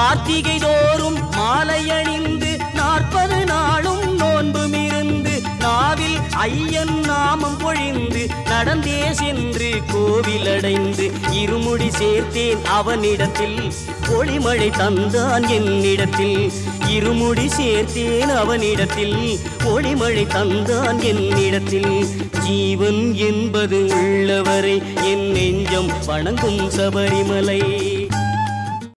கார்த்திகை தோறும் மாலை அணிந்து 40 நாளும் நோன்பும் இருந்து நாவில் ஐயன் நாமம் பொழிந்து நடந்தே சென்று கோவில் அடைந்து இருமுடி சேர்த்தேன் அவனிடத்தில் ஒளிமழை தந்தான் என்னிடத்தில் இருமுடி சேர்த்தேன் அவனிடத்தில் ஒளிமழை தந்தான் என்னிடத்தில் ஜீவன் என்பது உள்ளவரை என் நெஞ்சம் வணங்கும் சபரிமலை